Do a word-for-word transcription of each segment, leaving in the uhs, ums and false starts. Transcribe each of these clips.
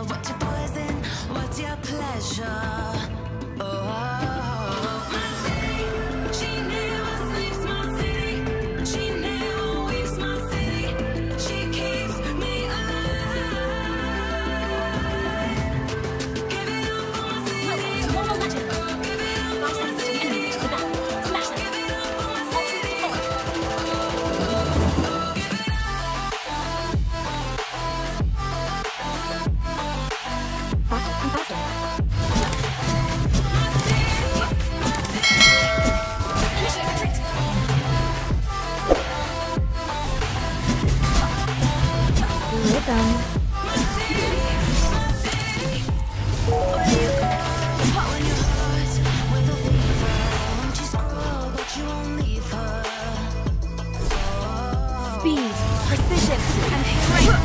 What's your poison? What's your pleasure? Oh, my city, she never sleeps. My city, she never weeps. My city, she keeps me alive. Give it up for my city. Mobile Legends. Oh, give it up for my city. Enemy to the back. Smash them. Give it up for my Ultimate city. support. Faster and faster. Initiate retreat. Rhythm. Speed, precision, and strength.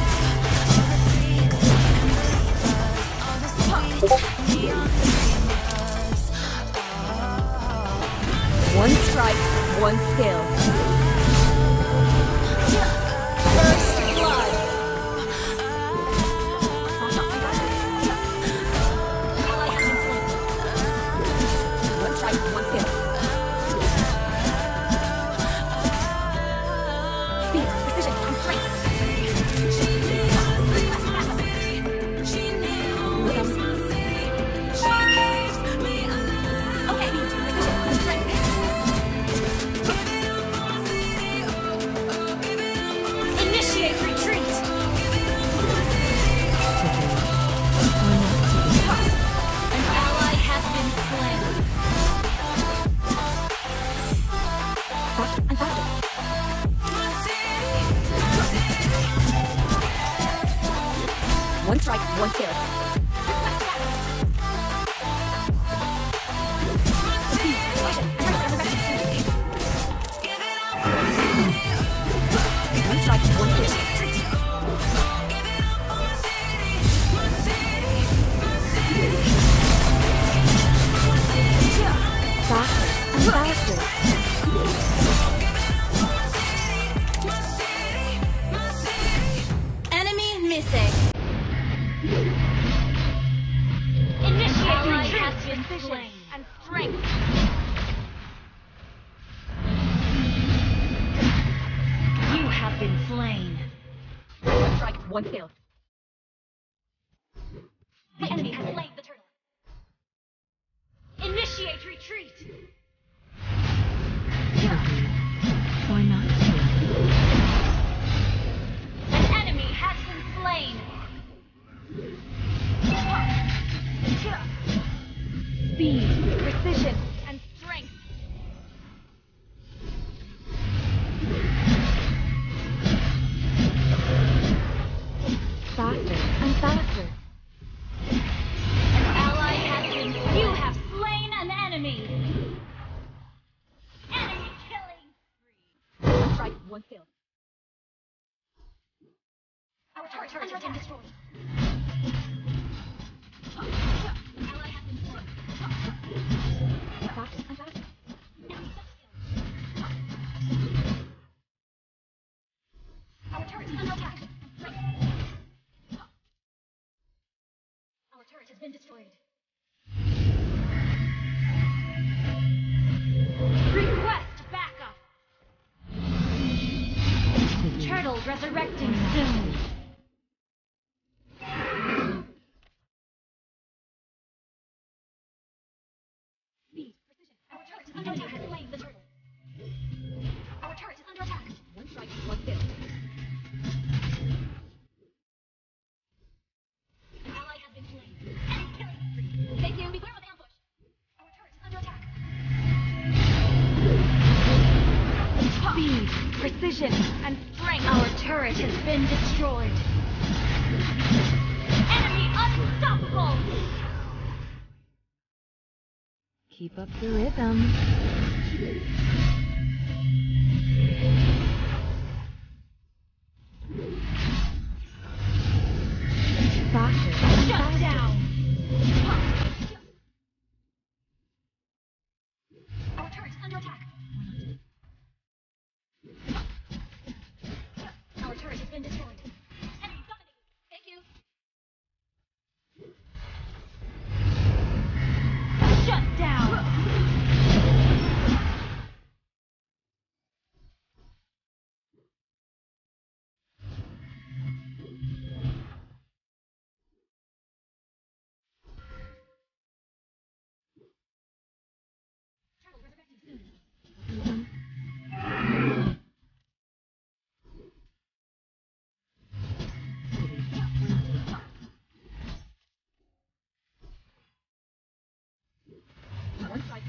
One strike, one skill. First blood. Ally has been slain. One strike, one skill. Speed, precision, and strength. Okay, speed, precision, and strength. Initiate retreat. An ally has been slain. Faster and faster. One strike, one skill. Speed, precision, and resurrection. One strike, one skill. Faster and faster. Enemy missing. Initiate retreat. Precision and strength. You have been slain. One strike, one skill. The enemy has slain the turtle. Initiate retreat. Why not? An enemy has been slain. Speed, precision, and strength. Faster and faster. An ally has been. You have slain an enemy. Enemy killing spree. One strike, one kill. Our turret has been destroyed. Ally has been slain. Faster and faster. Enemy double kill. Our turret is under attack. Our turret has been destroyed. Request backup. Turtle resurrecting soon. Speed, precision. Our turret is under attack. Has slain the turtle. Our turret is under attack. One strike, one kill. An ally has been slain. Enemy killing spree. Thank you. Beware of ambush. Our turret is under attack. Speed, precision, and strength. Our turret has been destroyed. Enemy unstoppable. Keep up the rhythm. Faster and Shut faster. down. Our turret is under attack. Our turret has been destroyed. Enemy dominated. Thank you.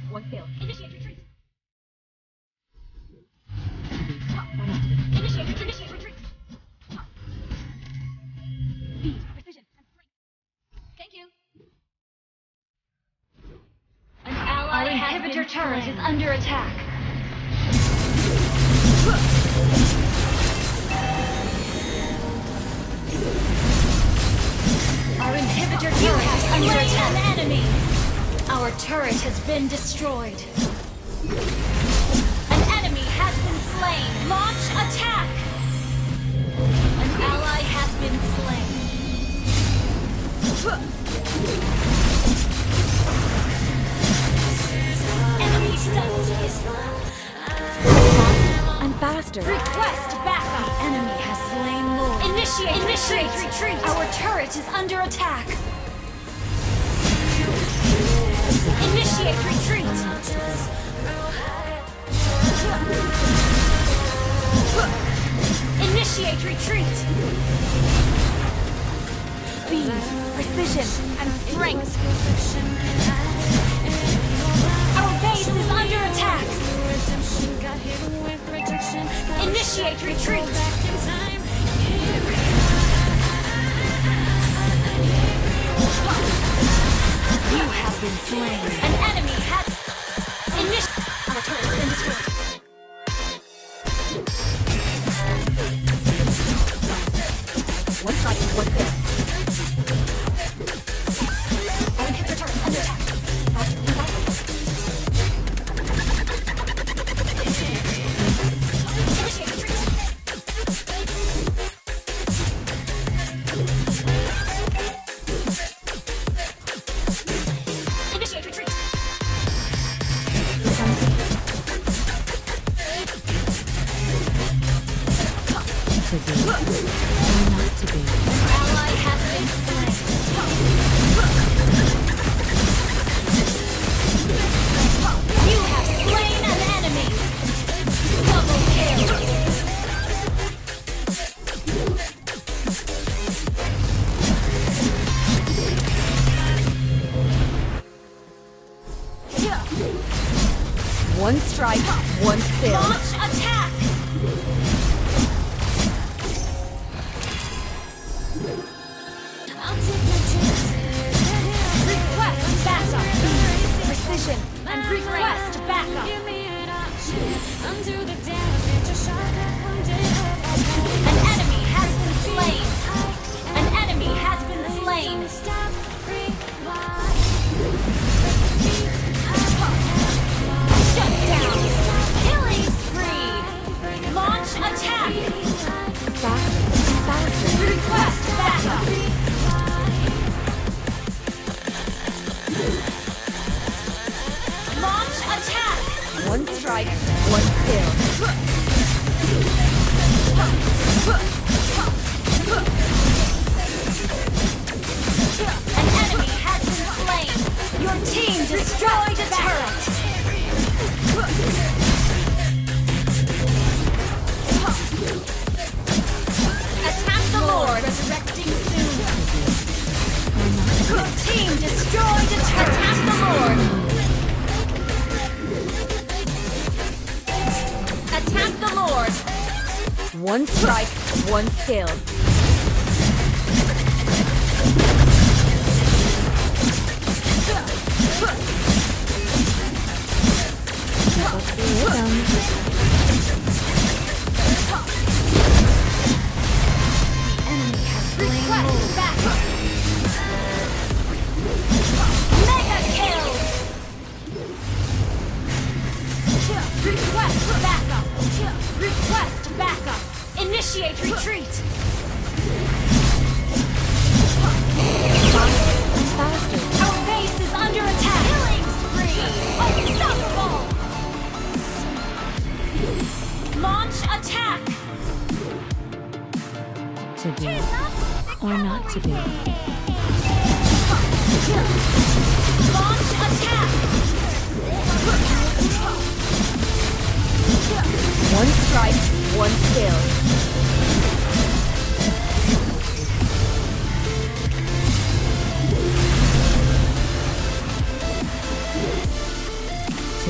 One skill. Initiate retreat. Why not? Initiate retreat. Initiate retreat. Speed, precision, and strength. Thank you. An ally Our has inhibitor been turret slain. is under attack. Our inhibitor turret is under attack. An enemy. Our turret has been destroyed. An enemy has been slain. Launch attack. An ally has been slain. Enemy double. I'm faster. Request backup. The enemy has slain Lord. Initiate, Initiate retreat. retreat. Our turret is under attack. Initiate retreat. Initiate retreat. Speed, precision, and strength. Our base is under attack. Initiate retreat. You have been slain. An enemy has initiate. Our turret has been destroyed. One strike, one kill. Our inhibitor turret is under attack. Faster, faster. Initiate retreat. Initiate retreat. To be or not to be. Ally has been slain. You have slain an enemy. Double kill. One strike, one skill. Launch attack. Request backup. Precision And request backup. An enemy has been slain. An enemy has been slain. Shut down. Killing spree. Launch attack. faster, faster. Request backup. Launch attack. One strike, one skill. An enemy has been slain. Your team destroyed a turret. Attack the Lord. Resurrecting soon. Your team destroyed a turret. Attack the Lord. Attack the Lord. One strike, one skill. Keep up the rhythm. Enemy has slain Request backup. Mega kill. Request backup. Request backup. Initiate retreat.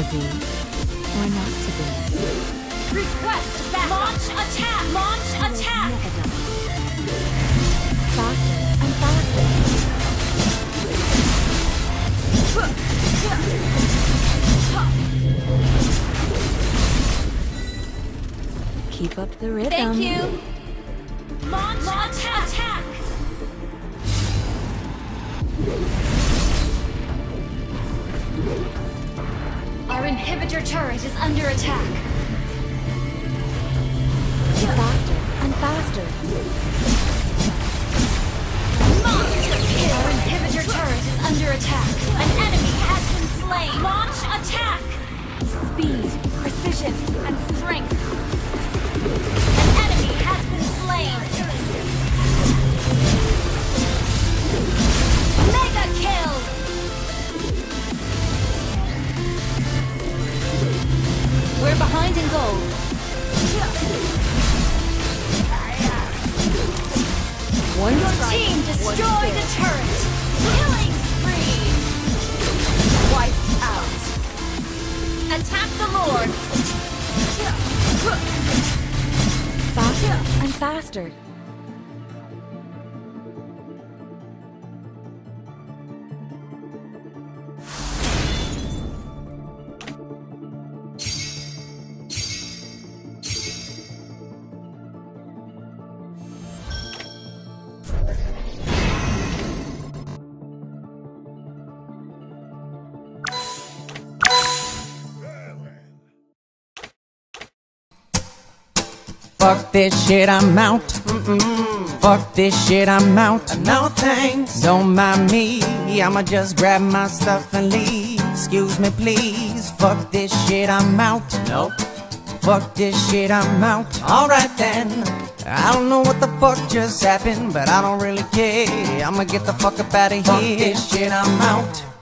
be or not to be. Request back. Launch attack. Launch attack. Faster and faster. Keep up the rhythm. Thank you. Launch, Launch attack. attack. Our inhibitor turret is under attack. Faster and faster. Monster kill. Our inhibitor turret is under attack. An enemy has been slain. Launch attack. Speed, precision, and strength. An enemy has been slain. Mega kill. We're behind in gold. One Your strike, team one destroyed the kill. turret. Killing spree. Wiped out. Attack the Lord. Faster and faster. Fuck this shit, I'm out. Mm-mm. Fuck this shit, I'm out. No thanks. Don't mind me, I'ma just grab my stuff and leave. Excuse me, please. Fuck this shit, I'm out. Nope. Fuck this shit, I'm out. Alright then. I don't know what the fuck just happened, but I don't really care. I'ma get the fuck up out of here. Fuck this shit, I'm out.